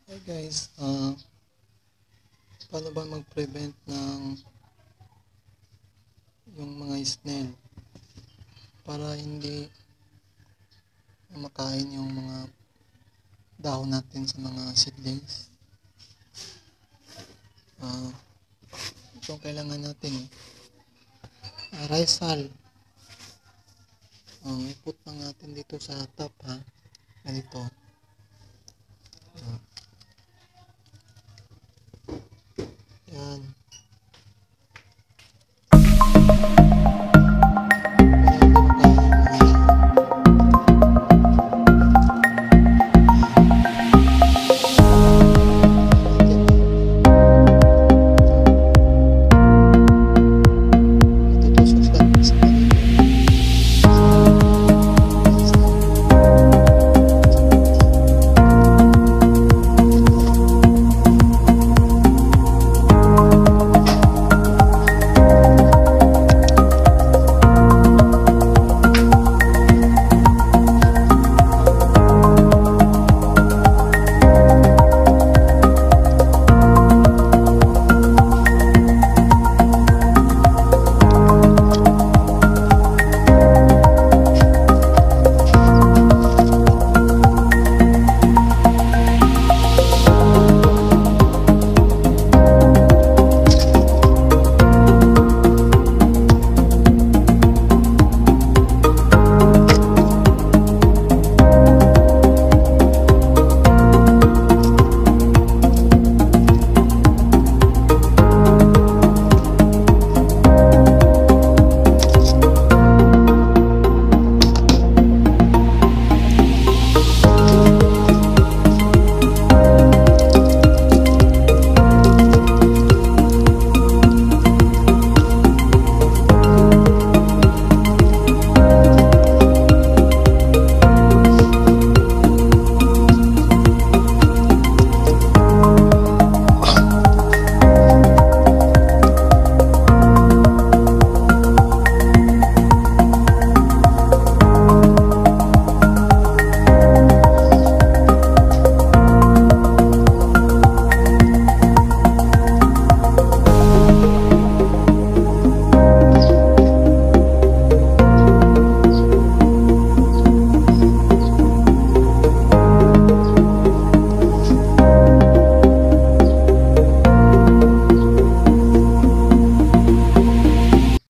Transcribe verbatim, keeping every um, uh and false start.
Hey guys, uh, paano ba mag-prevent ng yung mga snail para hindi makain yung mga dahon natin sa mga seedlings? Uh, ito ang kailangan natin. Uh, rice hull. Uh, iput lang natin dito sa top ha. Ganito.